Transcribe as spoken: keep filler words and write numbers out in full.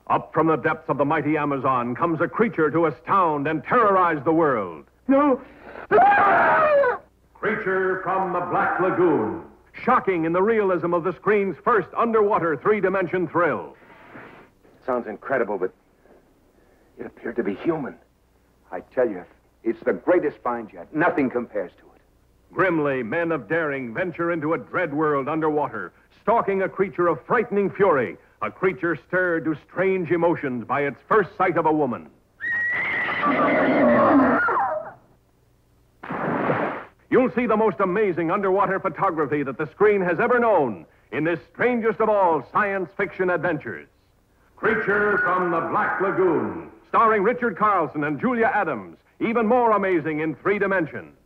Up from the depths of the mighty Amazon comes a creature to astound and terrorize the world. No. Creature from the Black Lagoon. Shocking in the realism of the screen's first underwater three-dimension thrill. Sounds incredible, but it appeared to be human. I tell you, it's the greatest find yet. Nothing compares to it. Grimly, men of daring venture into a dread world underwater, stalking a creature of frightening fury, a creature stirred to strange emotions by its first sight of a woman. You'll see the most amazing underwater photography that the screen has ever known in this strangest of all science fiction adventures. Creature from the Black Lagoon, starring Richard Carlson and Julia Adams, even more amazing in three dimensions.